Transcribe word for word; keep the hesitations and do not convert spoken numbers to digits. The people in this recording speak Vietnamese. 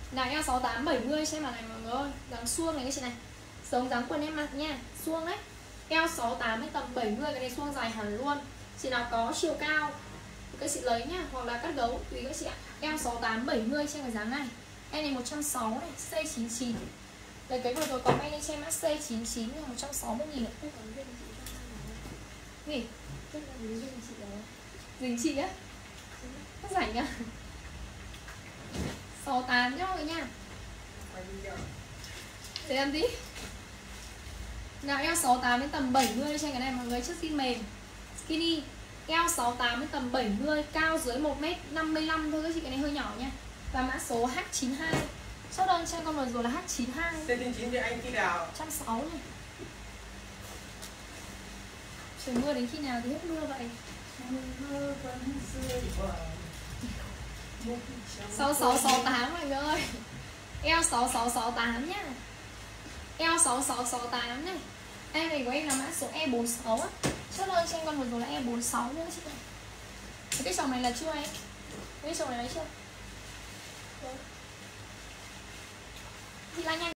Nào eo sáu tám bảy mươi xem màn này mọi người ơi. Dáng suông này cái chị này. Giống dáng quần em mặc nha. Suông đấy. Eo sáu tám đến tầm bảy mươi. Cái này suông dài hẳn luôn. Chị nào có chiều cao các chị lấy nhá. Hoặc là cắt gấu tùy các chị ạ. Eo sáu tám bảy mươi xem cái dáng này. Em này một trăm sáu mươi này. Size chín chín. Đấy cái vừa rồi comment đi xem mã size chín chín là một trăm sáu mươi nghìn ạ. Gì? Dình chị á? Nó rảnh á? sáu tám nhá mọi người nha. Để làm gì? Nào eo sáu tám đến tầm bảy mươi trên cái này mọi người, trước skin mềm skinny. Eo sáu tám đến tầm bảy mươi, cao dưới một mét năm mươi lăm thôi các chị, cái này hơi nhỏ nha. Và mã số H chín hai. Chốt đơn cho con vừa rồi là H chín hai. T chín chín thì anh khi nào? một trăm sáu mươi này. Trời mưa đến khi nào thì hết mưa vậy? Mưa vẫn rơi vào sáu sáu sáu tám mọi người ơi. Eo sáu sáu sáu tám nhá. Eo sáu sáu sáu tám này. Em này của em là mã số E bốn sáu á. Chốt đơn cho con vừa rồi là E bốn sáu nữa chị. Cái chồng này là chưa em? Cái chồng này lấy chưa? Thì là nhanh.